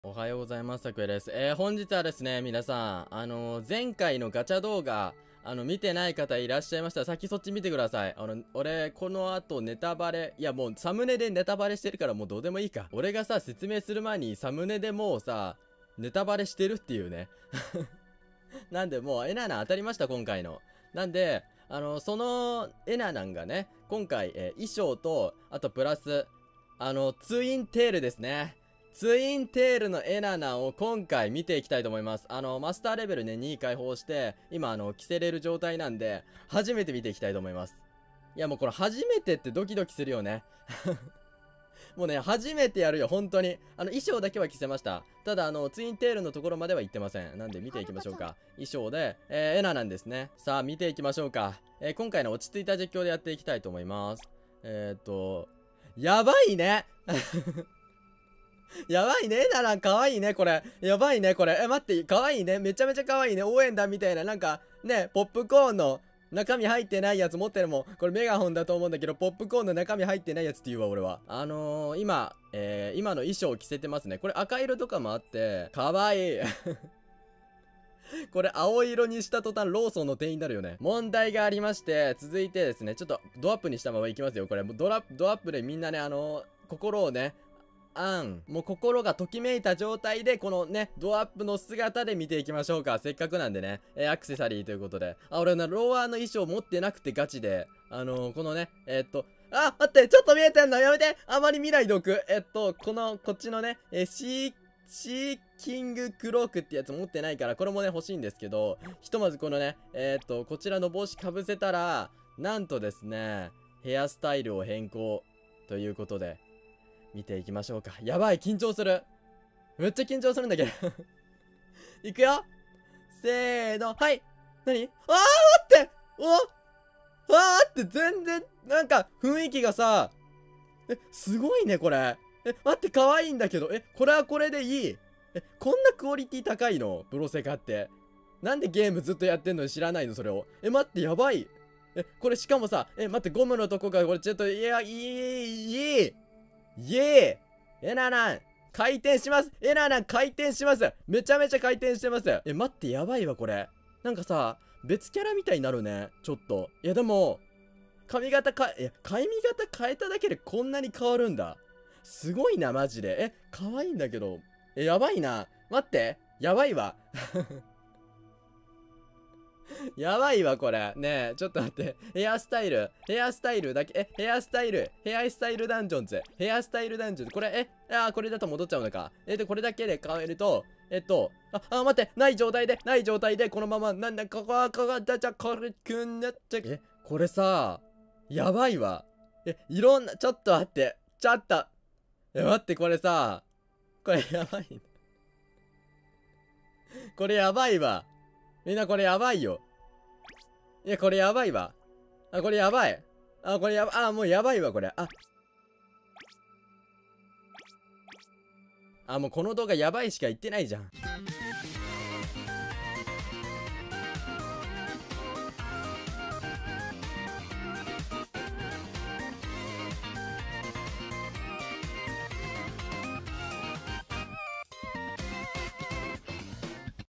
おはようございます。さくやです。本日はですね、皆さん、前回のガチャ動画、見てない方いらっしゃいましたら、先そっち見てください。俺、この後ネタバレ、いやもうサムネでネタバレしてるからもうどうでもいいか。俺がさ、説明する前にサムネでもうさ、ネタバレしてるっていうね。なんでもうエナナ当たりました、今回の。なんで、そのエナナンがね、今回、衣装と、あとプラス、ツインテールですね。ツインテールのエナナを今回見ていきたいと思います。マスターレベルね、2解放して、今着せれる状態なんで、初めて見ていきたいと思います。いやもうこれ初めてってドキドキするよね。もうね、初めてやるよ、本当に。衣装だけは着せました。ただ、ツインテールのところまでは行ってません。なんで見ていきましょうか。衣装で、エナなんですね。さあ、見ていきましょうか。今回の落ち着いた実況でやっていきたいと思います。やばいね。やばいね。ならかわいいね、これ。やばいね、これ。待って、かわいいね。めちゃめちゃかわいいね。応援団みたいな、なんか、ね、ポップコーンの中身入ってないやつ持ってるもん。これメガホンだと思うんだけど、ポップコーンの中身入ってないやつって言うわ、俺は。今の衣装を着せてますね。これ赤色とかもあって、かわいい。これ青色にした途端ローソンの店員になるよね。問題がありまして、続いてですね、ちょっとドアップにしたままいきますよ。これ、ドアップでみんなね、心をね、もう心がときめいた状態で、このね、ドアップの姿で見ていきましょうか。せっかくなんでね、アクセサリーということで。俺ローアーの衣装持ってなくてガチで、このね、待って、ちょっと見えてんのやめて、あまり見ないでおく。こっちのね、シーキングクロークってやつ持ってないから、これもね、欲しいんですけど、ひとまずこのね、こちらの帽子かぶせたら、なんとですね、ヘアスタイルを変更ということで、見ていきましょうか。やばい、緊張する。めっちゃ緊張するんだけど。いくよ。せーの、はい。何？待って待って、全然、なんか、雰囲気がさ、すごいね、これ。待って、可愛いんだけど。これはこれでいい。こんなクオリティ高いのブロセカって。なんでゲームずっとやってんのに知らないのそれを。待って、やばい。これしかもさ、待って、ゴムのとこが、これちょっと、イエーエナナン回転します。エナナン回転します。めちゃめちゃ回転してます。待って、やばいわ、これ。なんかさ、別キャラみたいになるね。ちょっと。いや、でも、髪型変えただけでこんなに変わるんだ。すごいな、マジで。可愛いんだけど。やばいな。待って。やばいわ。やばいわ、これ。ねえ、ちょっと待って。ヘアスタイルだけ、ヘアスタイルダンジョンズ。これ、これだと戻っちゃうのか。で、これだけで変えると、待って、ない状態で、このまま、これさ、やばいわ。いろんな、ちょっと待って、待って、これさ、これやばい。これやばいわ。みんなこれやばいよ。いや、これやばいわ。これやばい。もうやばいわ、これ。もうこの動画やばいしか言ってないじゃん。